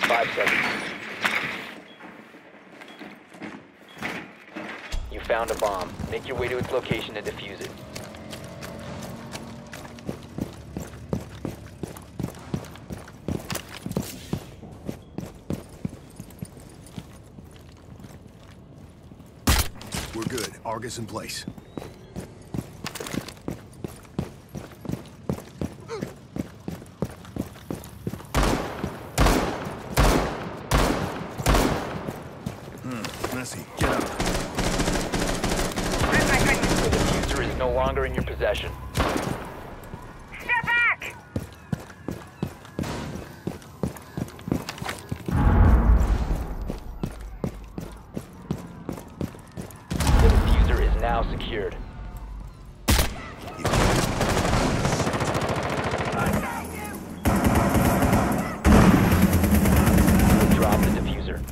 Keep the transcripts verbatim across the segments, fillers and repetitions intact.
Five seconds. You found a bomb. Make your way to its location and defuse it. We're good. Argus in place. Hmm, Messy, get up. The diffuser is no longer in your possession. Step back! The diffuser is now secured. Drop the diffuser.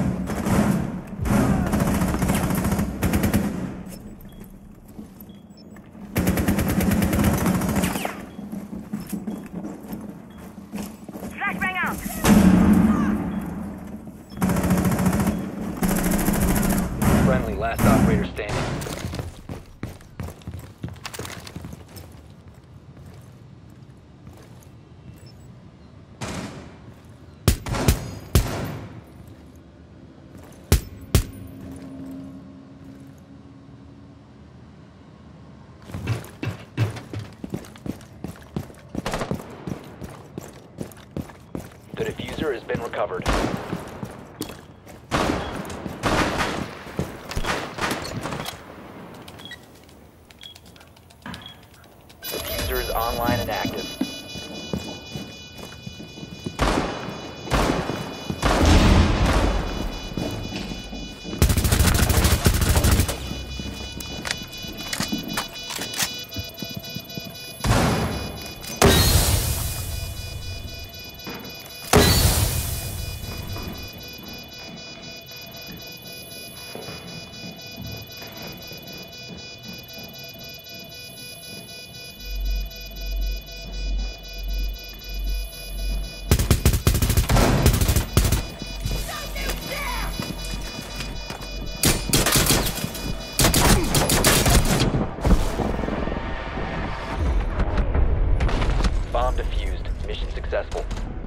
Flashbang out! Friendly, last operator standing. The diffuser has been recovered. Diffuser is online and active. Bomb defused. Mission successful.